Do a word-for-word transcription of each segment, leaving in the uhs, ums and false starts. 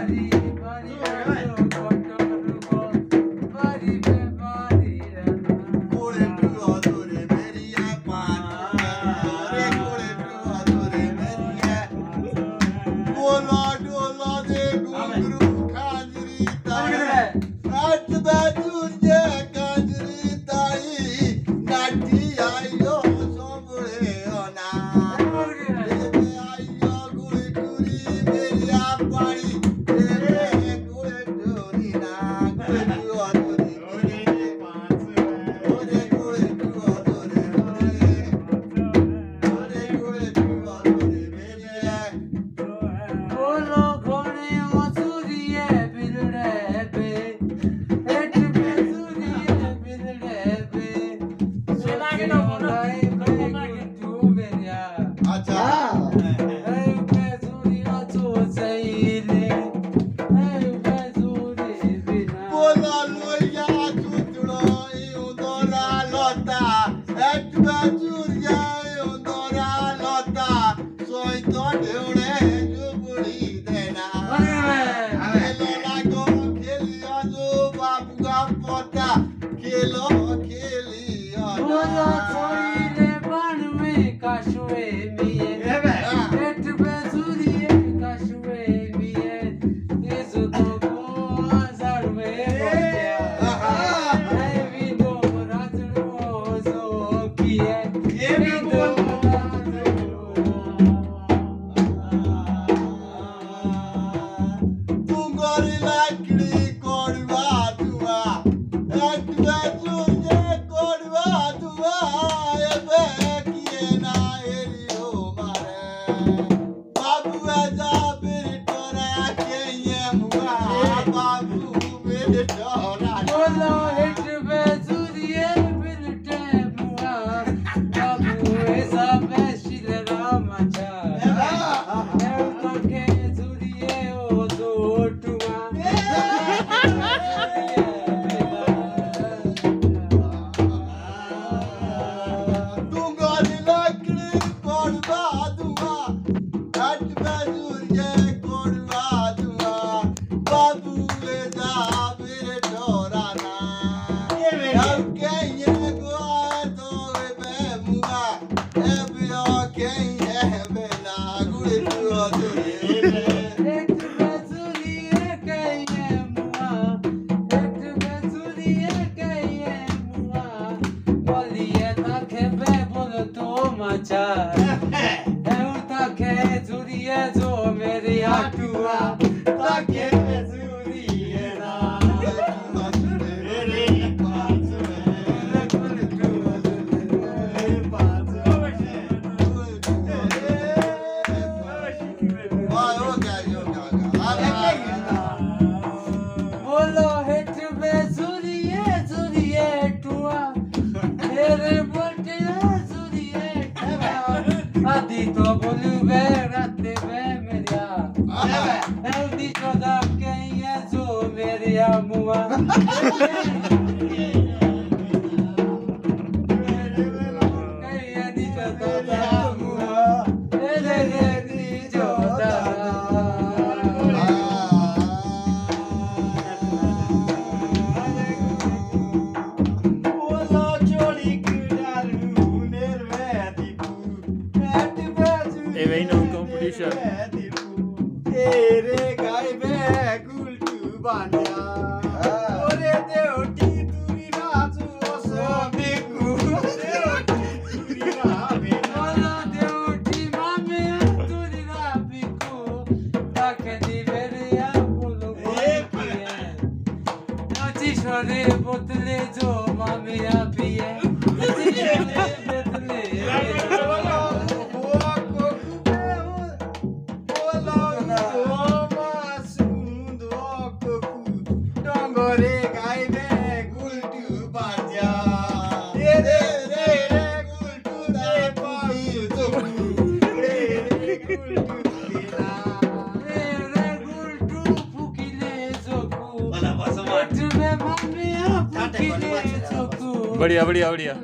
बढ़िया बढ़िया बढ़िया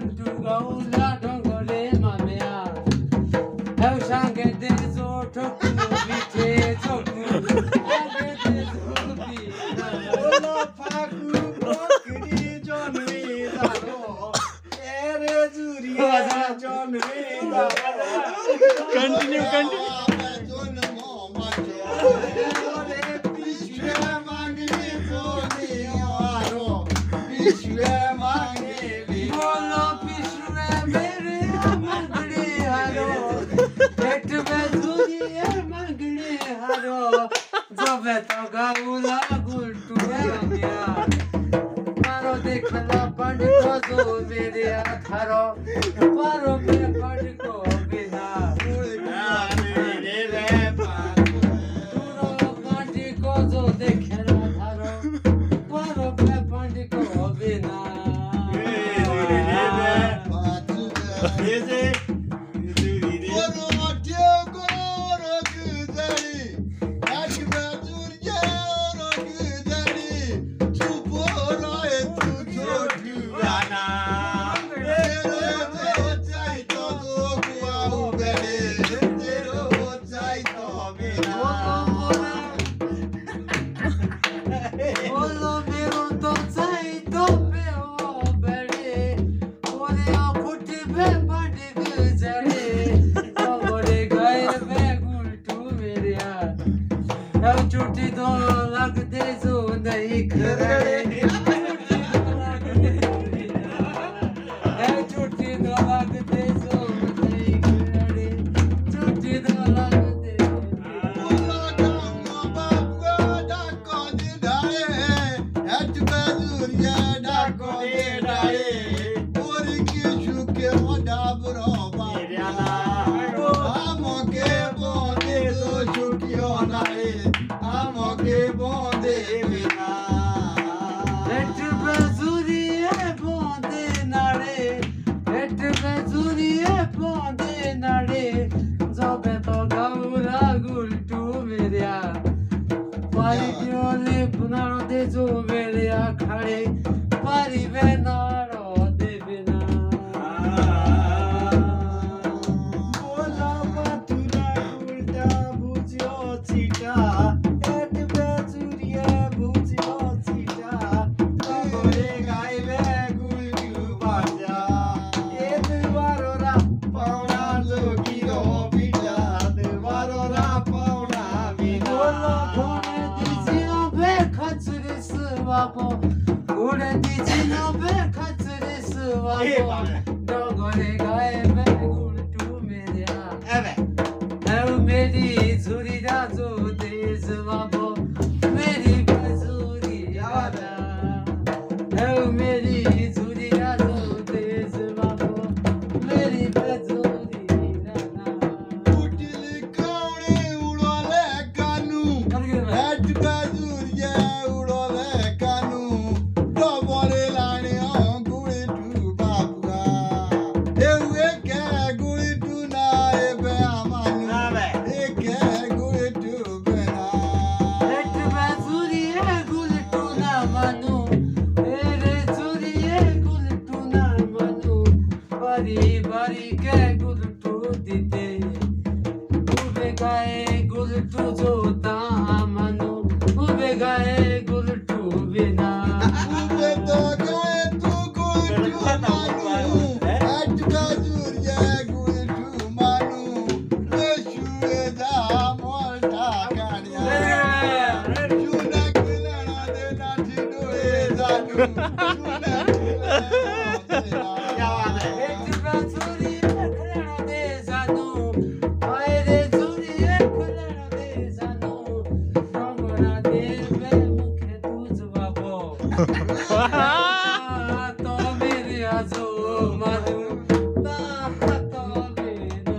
How shall I get this or talk to me? Paro, Zobeto Gaula Gultu Ramya. Paro dekhala pandko zo mere atharo. Paro pe pandko bina. Puro pandko zo dekhala atharo. Paro pe pandko bina. चुटी तो लगते जो नहीं खरे चुटी तो लगते जो नहीं खरे चुटी तो लगते बोला गाँव बाबू डाको दे डाले हट बजुरिया डाको दे डाले और की शुके मोड़ा बरो बाबा हम के बोले जो शुकियो नाले के बोंदे बिना एट बजुरी बोंदे नारे एट बजुरी बोंदे नारे जबे तो गाउला गुलटू मेरिया पारी दियोले पुनारो दे जो मेरिया खड़े पारी वे नारो दे बिना बोला बातुला उल्टा बुझियो चिटा Ulen dicino per cazzere su amo Dogore gae per gultu media Evet Eu meri zuri da zudi zvabo Meri bazuri yada Eu meri zuri da zudi zvabo Meri bazuri yada Utili kaune ulole kanu Et bazuri ya Bari ke gultu dite ube gae gultu jota manu ube gae gultu bina ube to gae tu gultu manu at gajuriya gultu manu leshuwe da molta kaniya chuna kilana de na chidore zanu chuna to mere azo madu ta to bina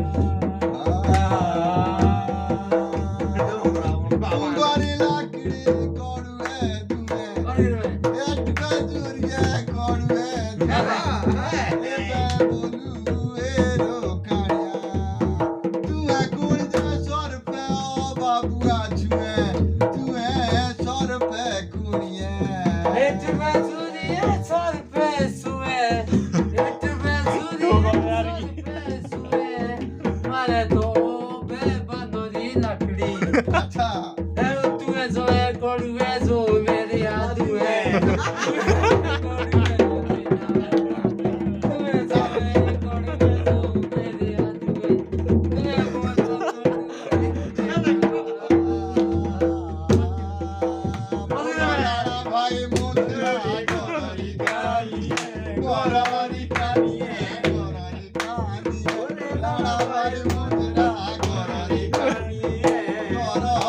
ungari lakdi korwe tume et bajuriya korwe tume eba bolu ero kanya tu akul ja sor pe o babu achue tu e sor pe kuniye et bajuri sor pe sue et bajuri sor pe sue mare to be bandori lakdi acha eu tu e zo e koru e zo mere adu e Gora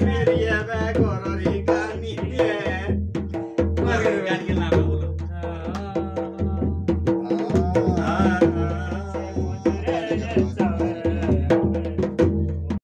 ਮੇਰੀ ਐ ਮੈਂ ਘਰ